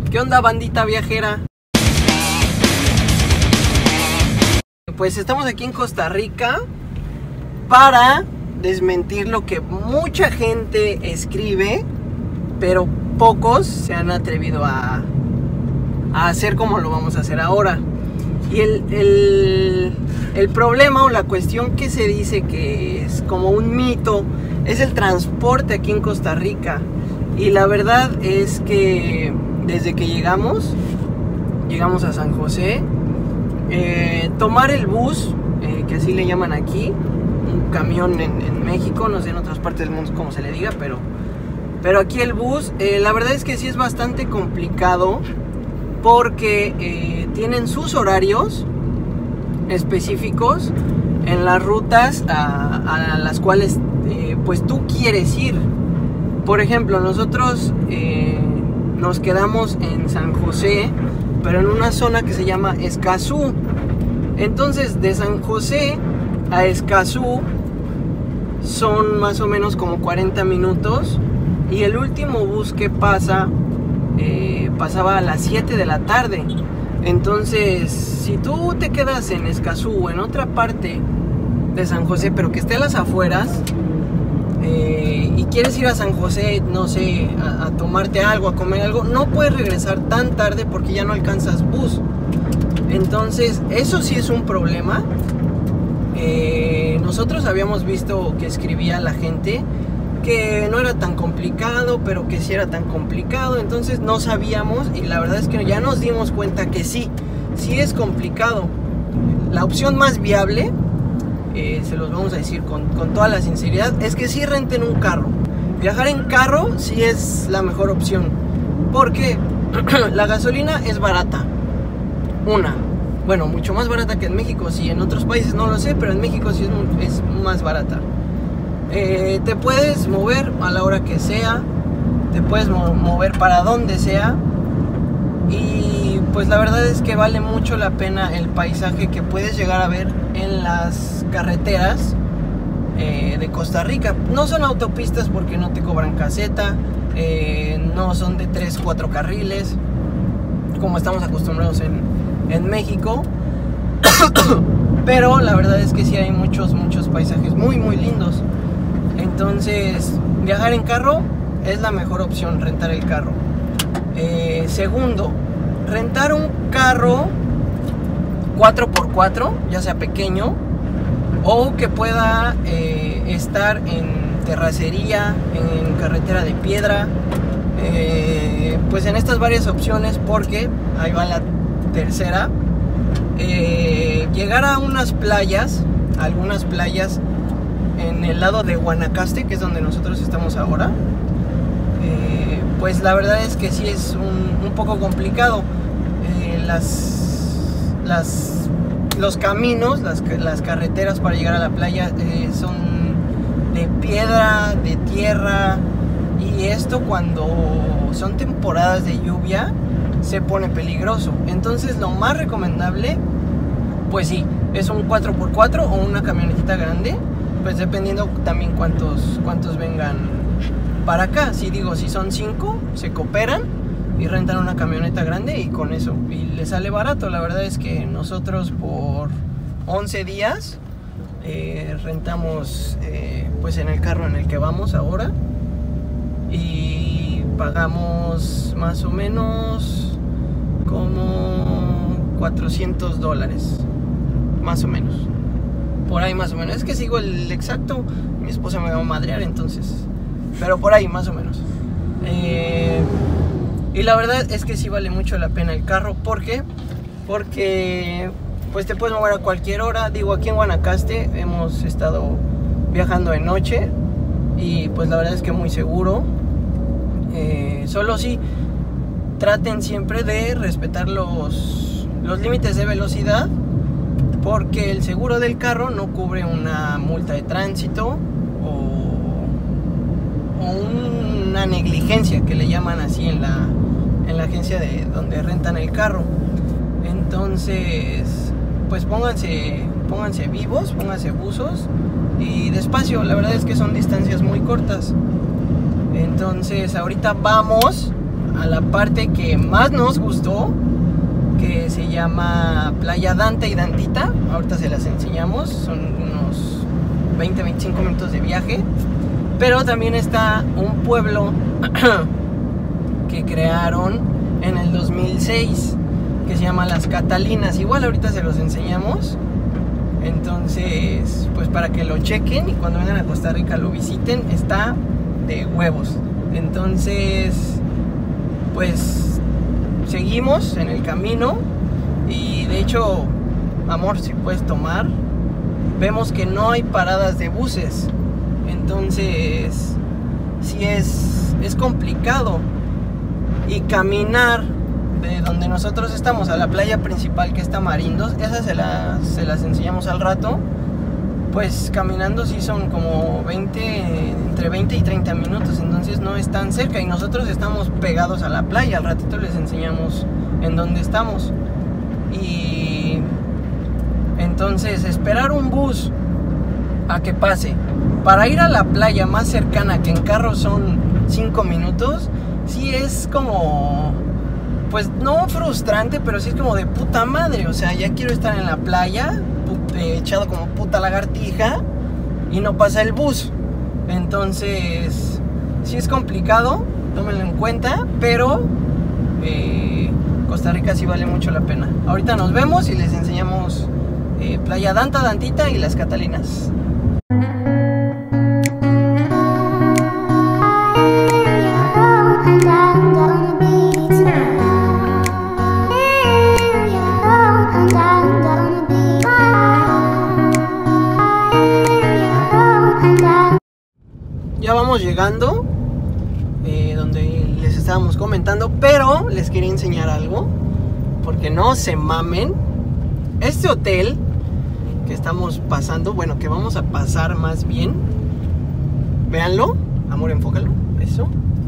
¿Qué onda, bandita viajera? Pues estamos aquí en Costa Rica para desmentir lo que mucha gente escribe, pero pocos se han atrevido a hacer como lo vamos a hacer ahora. Y el problema o la cuestión que se dice que es como un mito es el transporte aquí en Costa Rica. Y la verdad es que desde que llegamos a San José, tomar el bus, que así le llaman aquí, un camión en México, no sé en otras partes del mundo cómo se le diga, pero aquí el bus, la verdad es que sí es bastante complicado porque tienen sus horarios específicos en las rutas a las cuales pues tú quieres ir. Por ejemplo, nosotros nos quedamos en San José, pero en una zona que se llama Escazú. Entonces de San José a Escazú son más o menos como 40 minutos, y el último bus que pasaba a las 7 de la tarde. Entonces si tú te quedas en Escazú o en otra parte de San José, pero que esté a las afueras, y quieres ir a San José, no sé, a tomarte algo, a comer algo, no puedes regresar tan tarde porque ya no alcanzas bus. Entonces eso sí es un problema. Nosotros habíamos visto que escribía la gente que no era tan complicado, pero que sí era tan complicado. Entonces no sabíamos, y la verdad es que ya nos dimos cuenta que sí es complicado. La opción más viable, se los vamos a decir con toda la sinceridad, es que sí renten un carro. Viajar en carro sí es la mejor opción, porque la gasolina es barata. Bueno, mucho más barata que en México. Sí, en otros países no lo sé, pero en México sí es más barata. Te puedes mover a la hora que sea, te puedes mover para donde sea, y pues la verdad es que vale mucho la pena el paisaje que puedes llegar a ver en las carreteras de Costa Rica. No son autopistas porque no te cobran caseta, no son de 3-4 carriles como estamos acostumbrados en México. Pero la verdad es que sí hay muchos paisajes muy lindos. Entonces viajar en carro es la mejor opción, rentar el carro. Segundo, rentar un carro 4x4, ya sea pequeño o que pueda estar en terracería, en carretera de piedra, pues en estas varias opciones, porque ahí va la tercera. Llegar a algunas playas en el lado de Guanacaste, que es donde nosotros estamos ahora, pues la verdad es que sí es un poco complicado. Los caminos, las carreteras para llegar a la playa son de piedra, de tierra, y esto cuando son temporadas de lluvia se pone peligroso. Entonces lo más recomendable, pues sí, es un 4x4 o una camionetita grande, pues dependiendo también cuántos vengan para acá. Si son 5, se cooperan y rentan una camioneta grande, y con eso, y les sale barato. La verdad es que nosotros por 11 días rentamos pues en el carro en el que vamos ahora, y pagamos más o menos como $400, más o menos, por ahí más o menos. Es que sigo el exacto, mi esposa me va a madrear, entonces, pero por ahí más o menos. Y la verdad es que sí vale mucho la pena el carro. ¿Por qué? Porque pues te puedes mover a cualquier hora. Aquí en Guanacaste hemos estado viajando de noche, y pues la verdad es que muy seguro. Solo sí, traten siempre de respetar los límites de velocidad, porque el seguro del carro no cubre una multa de tránsito o una negligencia, que le llaman así en la agencia de donde rentan el carro. Entonces pues pónganse vivos, pónganse buzos, y despacio. La verdad es que son distancias muy cortas. Entonces ahorita vamos a la parte que más nos gustó, que se llama Playa Danta y Dantita. Ahorita se las enseñamos, son unos 20-25 minutos de viaje. Pero también está un pueblo que crearon en el 2006, que se llama Las Catalinas. Igual ahorita se los enseñamos. Entonces, pues para que lo chequen y cuando vengan a Costa Rica lo visiten, está de huevos. Entonces, pues seguimos en el camino y de hecho, amor, si puedes tomar, vemos que no hay paradas de buses. Entonces, sí es complicado. Y caminar de donde nosotros estamos a la playa principal, que está Marindos, esas se las enseñamos al rato. Pues caminando sí son como entre 20 y 30 minutos, entonces no es tan cerca y nosotros estamos pegados a la playa. Al ratito les enseñamos en dónde estamos. Y entonces esperar un bus a que pase para ir a la playa más cercana, que en carro son 5 minutos, sí es como, pues no frustrante, pero sí es como de puta madre. O sea, ya quiero estar en la playa echado como puta lagartija y no pasa el bus. Entonces sí es complicado, tómenlo en cuenta, pero Costa Rica sí vale mucho la pena. Ahorita nos vemos y les enseñamos Playa Danta, Dantita y Las Catalinas. Ya vamos llegando donde les estábamos comentando, pero les quería enseñar algo, porque no se mamen. Este hotel que estamos pasando, bueno, que vamos a pasar más bien, véanlo, amor, enfócalo, eso.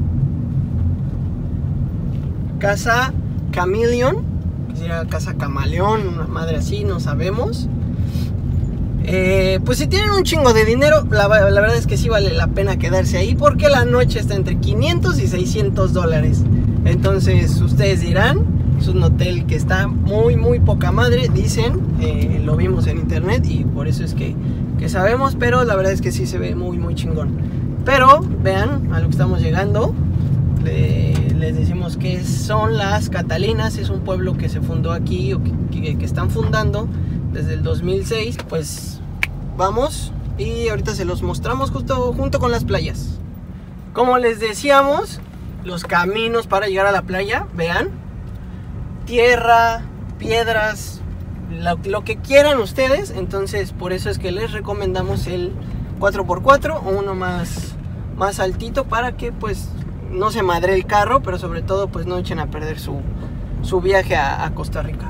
Casa Chameleon, que sería Casa Camaleón, una madre así, no sabemos. Pues si tienen un chingo de dinero, la verdad es que sí vale la pena quedarse ahí, porque la noche está entre 500 y 600 dólares. Entonces ustedes dirán, es un hotel que está muy muy poca madre, dicen, lo vimos en internet y por eso es que sabemos, pero la verdad es que sí se ve muy muy chingón. Pero vean a lo que estamos llegando. Les decimos que son Las Catalinas, es un pueblo que se fundó aquí, o que están fundando desde el 2006. Pues vamos y ahorita se los mostramos junto con las playas. Como les decíamos, los caminos para llegar a la playa, vean, tierra, piedras, lo que quieran ustedes. Entonces por eso es que les recomendamos el 4x4 o uno más altito, para que pues no se madre el carro, pero sobre todo pues no echen a perder su viaje a Costa Rica.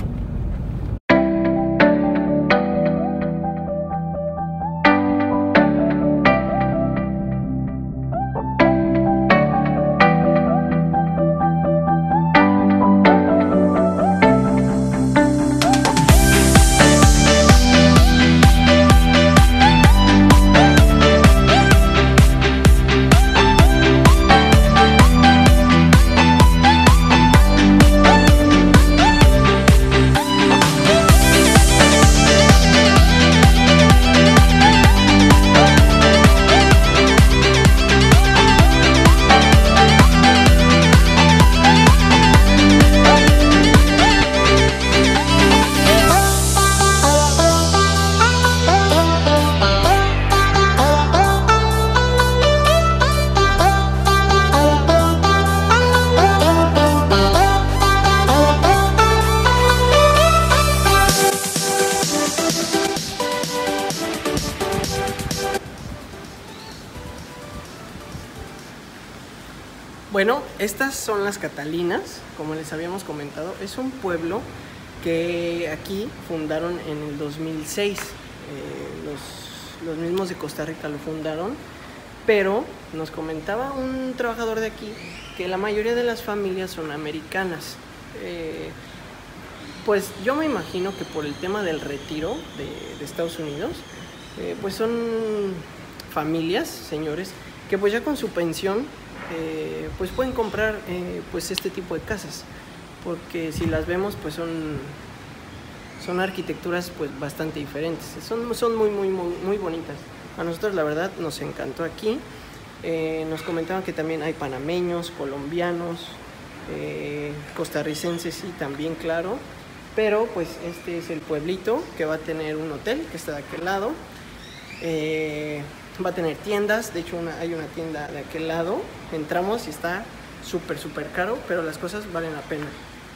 Bueno, estas son Las Catalinas, como les habíamos comentado. Es un pueblo que aquí fundaron en el 2006. Los mismos de Costa Rica lo fundaron, pero nos comentaba un trabajador de aquí que la mayoría de las familias son americanas. Pues yo me imagino que por el tema del retiro de Estados Unidos, pues son familias, señores, que pues ya con su pensión pues pueden comprar pues este tipo de casas, porque si las vemos pues son arquitecturas pues bastante diferentes, son muy bonitas. A nosotros la verdad nos encantó aquí. Nos comentaban que también hay panameños, colombianos, costarricenses, sí, también, claro. Pero pues este es el pueblito que va a tener un hotel que está de aquel lado. Va a tener tiendas, de hecho hay una tienda de aquel lado. Entramos y está súper caro, pero las cosas valen la pena.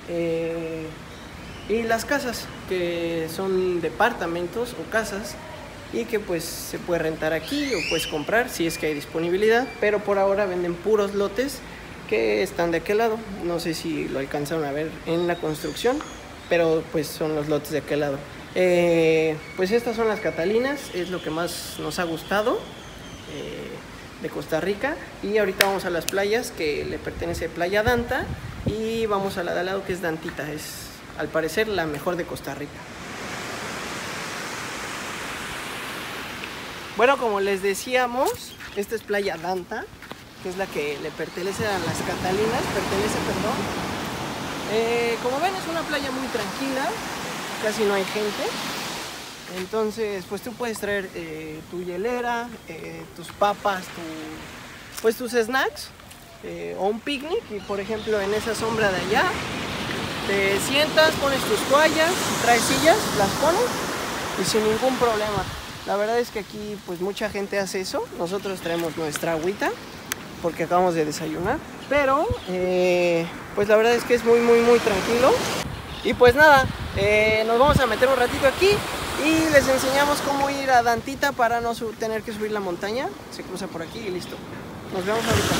Y las casas, que son departamentos o casas, y que pues se puede rentar aquí o puedes comprar si es que hay disponibilidad, pero por ahora venden puros lotes que están de aquel lado. No sé si lo alcanzaron a ver en la construcción, pero pues son los lotes de aquel lado. Pues estas son las Catalinas, es lo que más nos ha gustado de Costa Rica. Y ahorita vamos a las playas, que le pertenece Playa Danta, y vamos a la de al lado, que es Dantita. Es al parecer la mejor de Costa Rica. Bueno, como les decíamos, esta es Playa Danta, que es la que le pertenece a las Catalinas, como ven, es una playa muy tranquila, casi no hay gente. Entonces, pues tú puedes traer tu hielera, tus papas, pues tus snacks, o un picnic. Y por ejemplo, en esa sombra de allá, te sientas, pones tus toallas, traes sillas, las pones y sin ningún problema. La verdad es que aquí pues mucha gente hace eso. Nosotros traemos nuestra agüita porque acabamos de desayunar, pero pues la verdad es que es muy tranquilo. Y pues nada, nos vamos a meter un ratito aquí y les enseñamos cómo ir a Dantita para no tener que subir la montaña. Se cruza por aquí y listo. Nos vemos ahorita.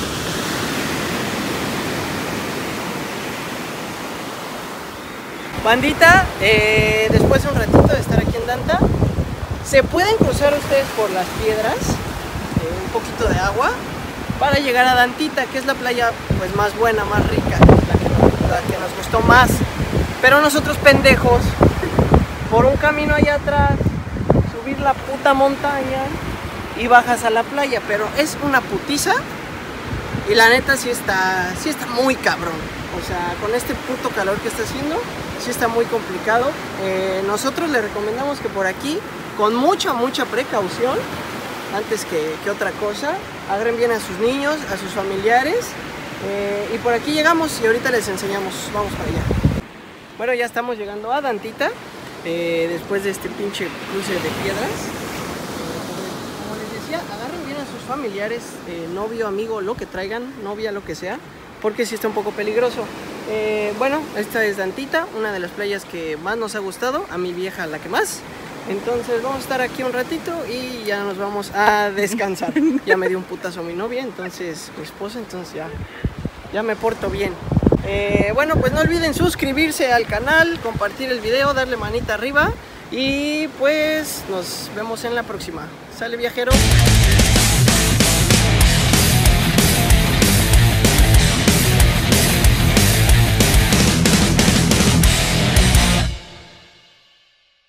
Bandita, después de un ratito de estar aquí en Danta, se pueden cruzar ustedes por las piedras, un poquito de agua, para llegar a Dantita, que es la playa pues más buena, más rica, la que nos gustó más. Pero nosotros, pendejos, por un camino allá atrás, subir la puta montaña y bajas a la playa. Pero es una putiza y la neta sí está muy cabrón. O sea, con este puto calor que está haciendo, sí está muy complicado. Nosotros le recomendamos que por aquí, con mucha precaución, antes que otra cosa, agarren bien a sus niños, a sus familiares, y por aquí llegamos y ahorita les enseñamos. Vamos para allá. Bueno, ya estamos llegando a Dantita, después de este pinche cruce de piedras. Como les decía, agarren bien a sus familiares, novio, amigo, lo que traigan, novia, lo que sea, porque sí está un poco peligroso. Bueno, esta es Dantita, una de las playas que más nos ha gustado, a mi vieja la que más. Entonces vamos a estar aquí un ratito y ya nos vamos a descansar. Ya me dio un putazo a mi novia, entonces mi esposa, entonces ya me porto bien. Bueno, pues no olviden suscribirse al canal, compartir el video, darle manita arriba y pues nos vemos en la próxima. Sale, viajeros.